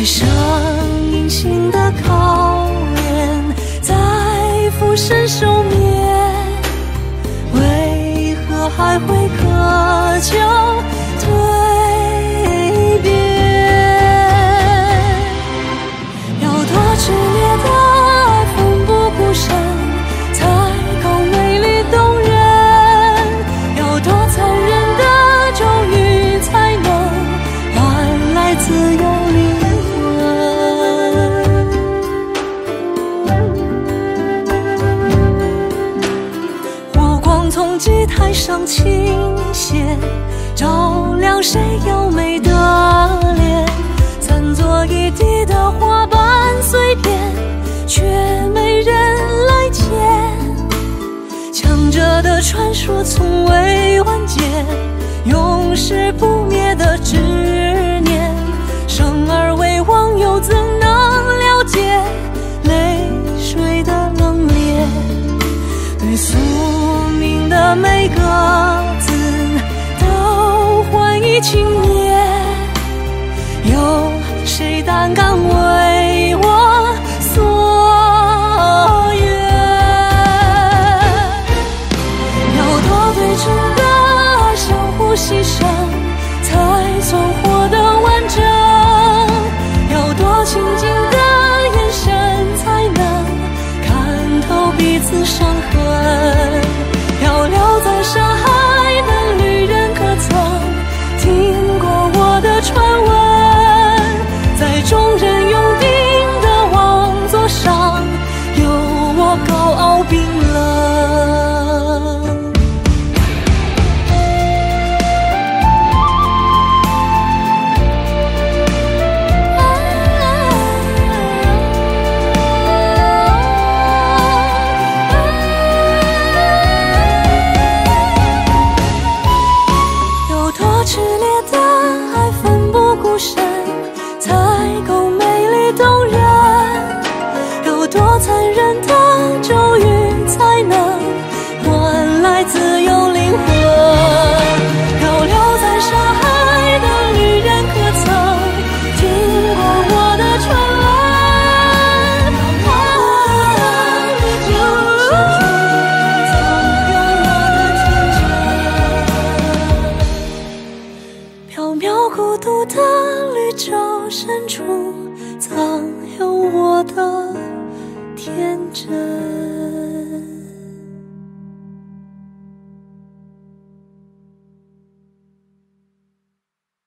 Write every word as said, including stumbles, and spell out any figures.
上隐形的考验，在浮生受灭，为何还会渴求蜕变？要多炽烈的爱，奋不顾身，才够美丽动人。要多残忍的咒语，才能换来自由灵魂。火光从祭台上倾泻，照亮谁优美的脸。散作一地的花瓣碎片，却没人来捡。强者的传说从未完结，永世不灭的执念。生而为王，又怎能了解泪水的冷冽？对宿命的每个字都怀疑轻蔑，有谁胆敢为我所愿？要多对称的爱，相互牺牲，才算活得完整。要多亲近的眼神，才能看透彼此伤痕。要留在山海的旅人，可曾听过我的传闻？在众人拥顶的王座上，有我高傲冰冷。有多炽烈的爱，奋不顾身，才够美丽动人。有多残忍的咒语，才能换来自由灵魂？要留在山海的旅人，可曾听过我的传闻？有缥缈孤独的绿洲深处，藏有我的天真。